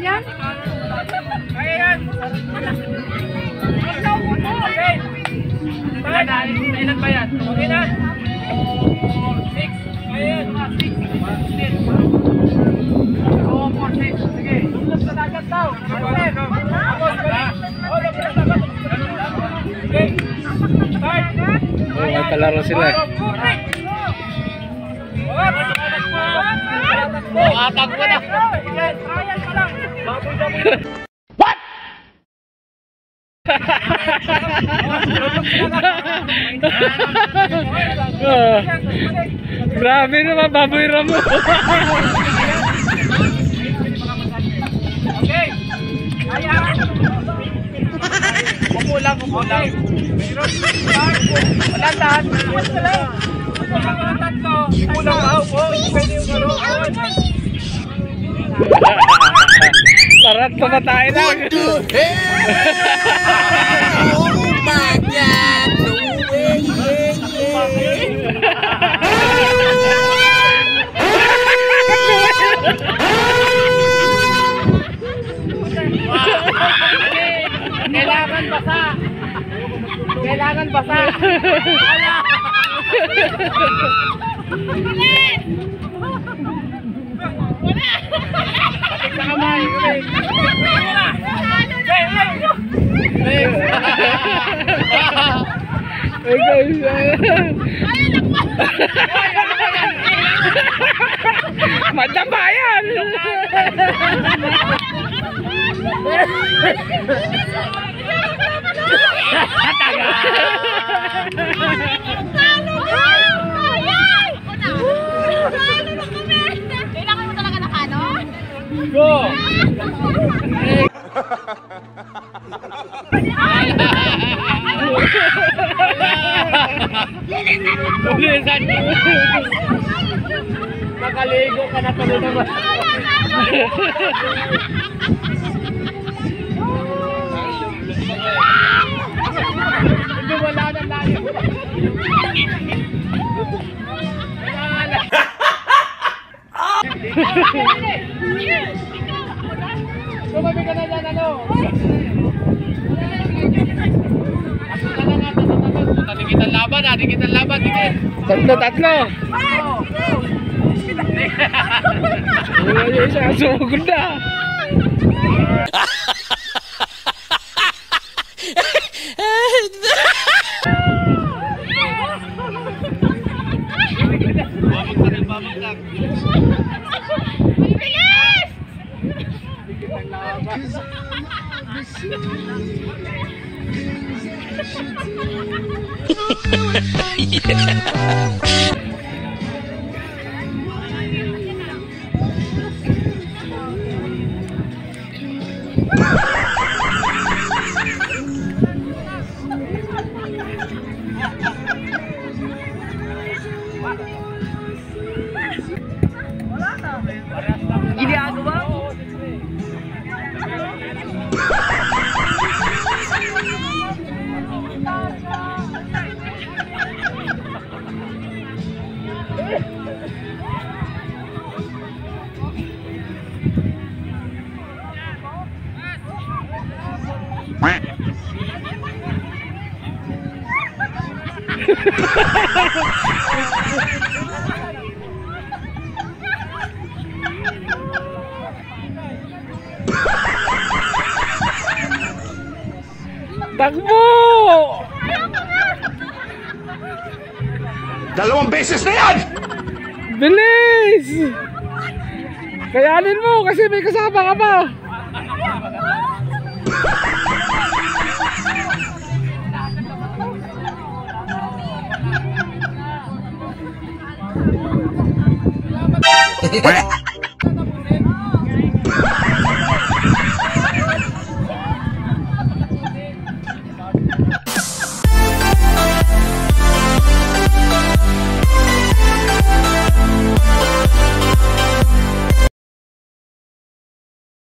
yan? Kaya yan. Okay. Ilan ba yan? Okay na? 6. Ayan, 6. 10. Oo, 4, 6. Sige. Tulog sa dagat daw. Okay. Start. Oo, talaro sila eh. Atag mo na. What? Grabe naman, baboy ramo. Okay. Kaya. Kumulang. Walang lahat. Walang tatlo. Kulang ako. Pwede yung gano'n. Larat na tayo lang. What the hell? Oh my God! No way! Kailangan basa. Patik sa kamay. Hey guys. Madama yan. Kailangan mo talaga ng ano? Go! Nakaligo ka na tuloy naman. Hindi wala na layo. Tumabi ka na dyan, ano? Di kita laban, dikit. Tatlo. Ay, isa sumugod na. Babag lang. Ginagawa mo? Takbo! 2 beses na yan! Bilis! Kayanin mo kasi may kasama ka pa. What?